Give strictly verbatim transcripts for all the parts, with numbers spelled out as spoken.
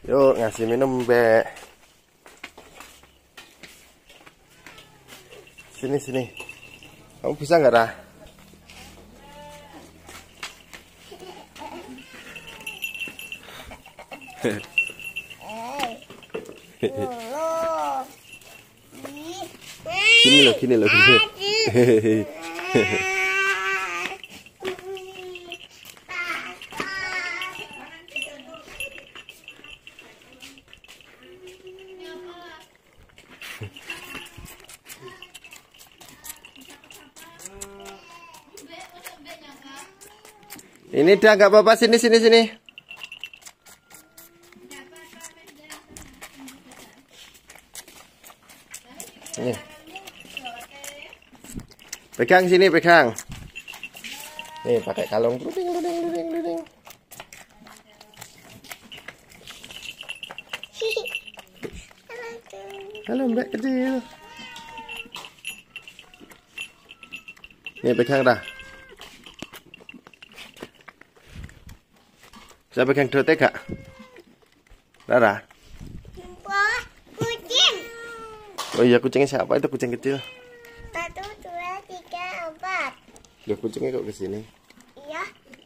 Yuk ngasih minum, Be. Sini sini. Kamu bisa nggak, Ra? Gini loh, gini loh, gini. Ini dah nggak apa-apa, sini sini sini. Ini. Pegang sini, pegang. Nih pakai kalung. Luding, luding, luding, luding. Halo Mbak kecil. Nih pegang dah. Bisa pegang dote gak? Rara? Kucing. Oh iya, kucingnya siapa itu, kucing kecil? Satu, dua, tiga, empat. Loh, kucingnya kok kesini? Iya.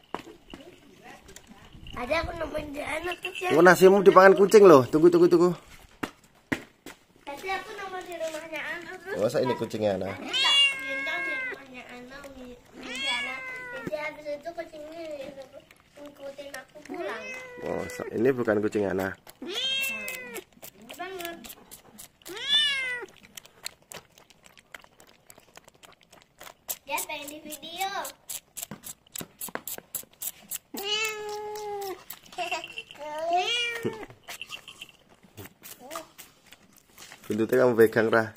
Ada aku nemuin di anak kecil. Oh, nasimu dipangan kucing loh. Tunggu, tunggu, tunggu. Tadi aku nemu di rumahnya anak terus. Masa ini kucingnya Ana? Gendong di rumahnya anak, di anak. Jadi habis itu kucingnya ngikutin aku pulang. Oh, ini bukan kucing Ana. Banget. Dia pengen di video. Buntutnya kamu pegang, Ra.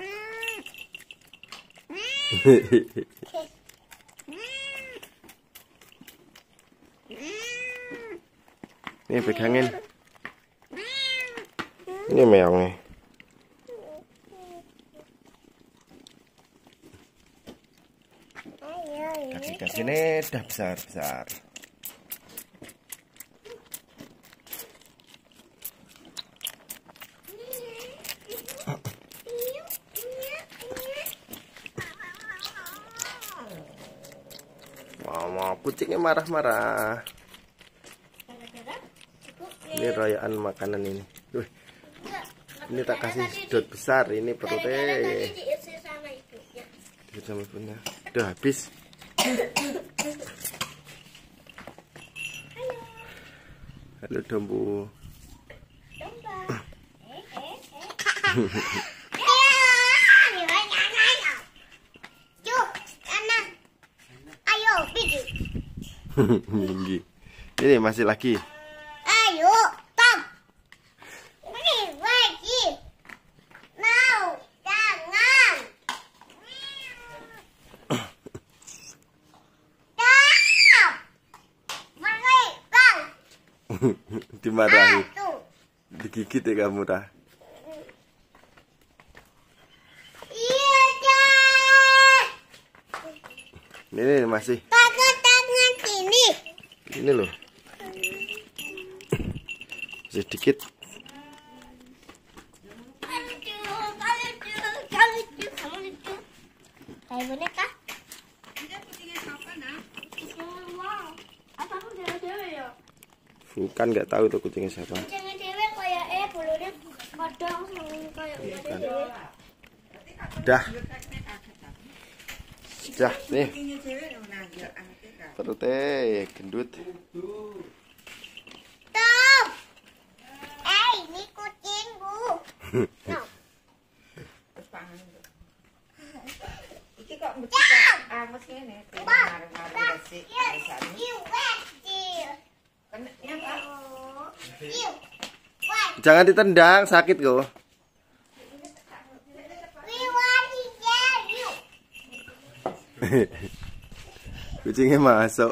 Nih pegangin. Ini meongnya. Kasih sini dah besar besar. Mama kucingnya marah-marah. Ini rayaan makanan ini. Wih, ini tak kasih sedot besar, ini perutnya. Sama ibunya. Udah habis. Halo dombu. Ini masih lagi. Ayo, stop. Ini lagi. Mau, jangan. Stop. Mari, bang. Dimarahi. Digigit ya kamu dah. Iya, dah. Ini masih. Pakai tangan sini. Ini loh. Sedikit. Kayak boneka. Bukan, nggak tahu tuh kucingnya siapa. Kucingnya cewek kayak eh bulunya kadang kayak cewek. Dah. Dah nih. Perutnya gendut. Stop. Eh, ini kucingku. No. Iki kok mesti angus ngene, mari-mari resik alisane. Kena apa? Jangan ditendang, sakit kok. Kucingnya masuk.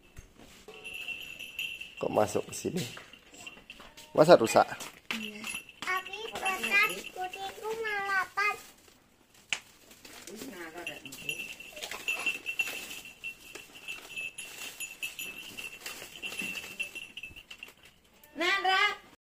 Kok masuk ke sini? Masa rusak? Tapi bekas kucingku malapan. Nah,